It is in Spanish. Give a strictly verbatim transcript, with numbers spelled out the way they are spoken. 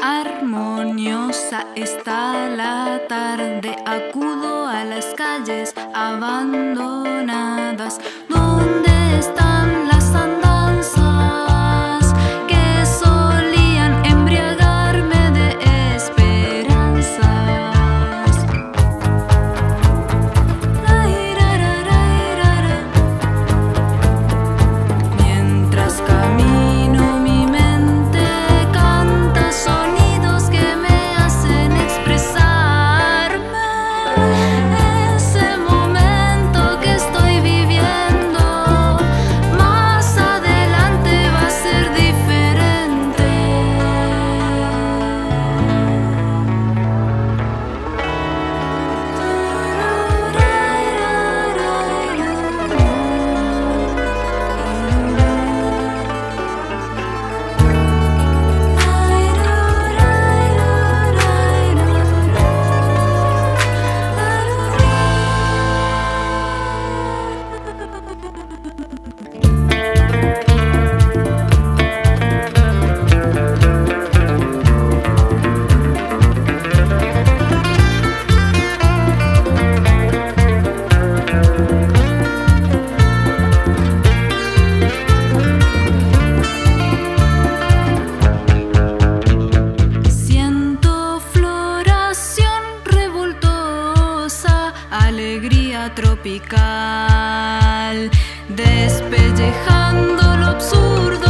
Armoniosa está la tarde, acudo a las calles abandonadas. ¿Dónde están las andanzas que solían embriagarme de esperanzas? Mientras camino, mi mente canta sonidos que me hacen expresarme. Ese momento que estoy viviendo, más adelante va a ser diferente. Siento floración revoltosa, alegría tropical, despellejando lo absurdo.